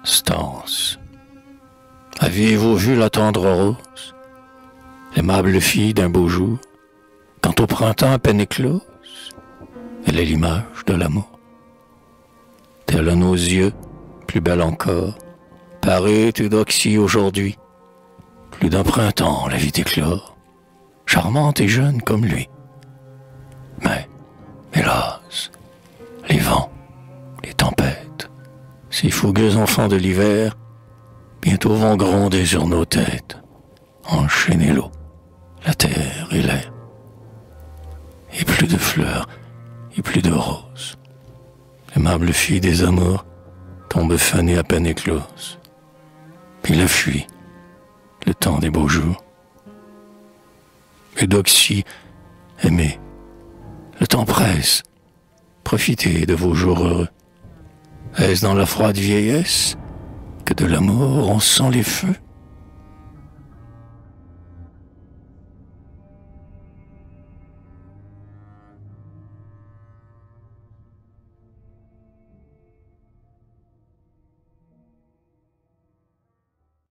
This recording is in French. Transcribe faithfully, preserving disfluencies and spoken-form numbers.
Stance. Aviez-vous vu la tendre rose, l'aimable fille d'un beau jour, quand au printemps à peine éclose, elle est l'image de l'amour. Telle à nos yeux, plus belle encore, paraît Eudoxie aujourd'hui. Plus d'un printemps la vit éclore, charmante et jeune comme lui. Mais, hélas, les vents, les tempêtes, ces fougueux enfants de l'hiver, bientôt vont gronder sur nos têtes, enchaîner l'eau, la terre et l'air. Et plus de fleurs, et plus de roses. L'aimable fille des amours tombe fanée à peine éclose. Puis la fuit, le temps des beaux jours. Eudoxie, aimée, le temps presse, profitez de vos jours heureux. Est-ce dans la froide vieillesse que de l'amour on sent les feux?